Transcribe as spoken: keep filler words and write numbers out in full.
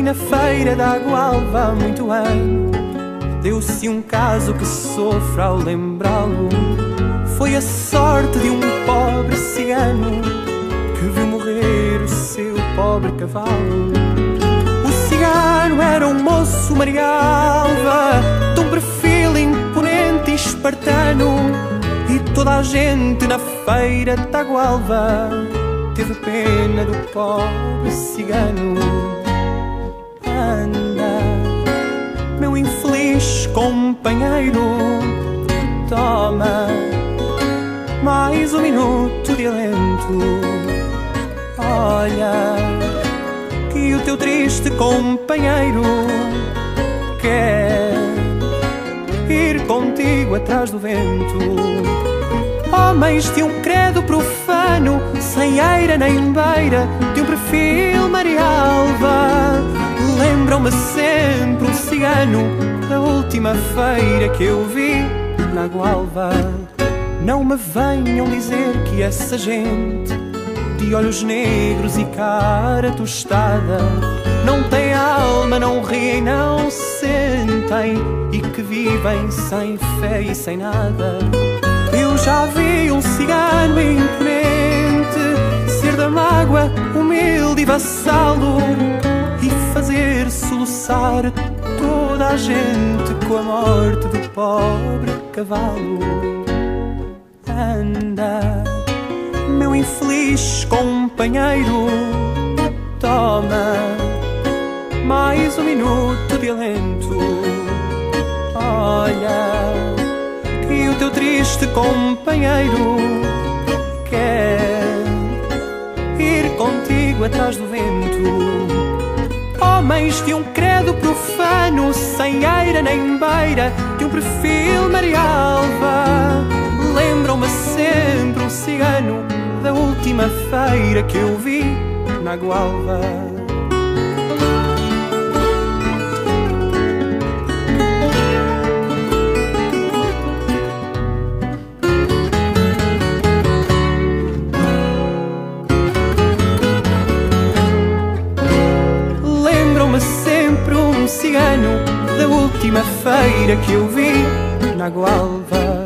na feira da Gualva há muito ano. Deu-se um caso que sofro ao lembrá-lo. Foi a sorte de um pobre cigano que viu morrer o seu pobre cavalo. O cigano era um moço marialva, de um perfil imponente e espartano, e toda a gente na feira da Gualva teve pena do pobre cigano. Anda, meu infeliz companheiro, toma mais um minuto de alento. Olha que o teu triste companheiro quer ir contigo atrás do vento. Homens de um credo profano, sem eira nem beira, de um perfil marialva, lembram-me sempre um cigano da última feira que eu vi na Gualva. Não me venham dizer que essa gente de olhos negros e cara tostada não tem alma, não riem, não sentem, e que vivem sem fé e sem nada. Eu já vi um cigano imponente ser da mágoa humilde e vassalo, e fazer soluçar toda a gente com a morte do pobre cavalo. Anda, meu infeliz companheiro, toma mais um minuto de alento. Olha que o teu triste companheiro quer ir contigo atrás do vento. Homens de um credo profano, sem eira nem beira, de um perfil marialva, lembram-me sempre um cigano da última feira que eu vi na Gualva. Lembram-me sempre um cigano da última feira que eu vi na Gualva.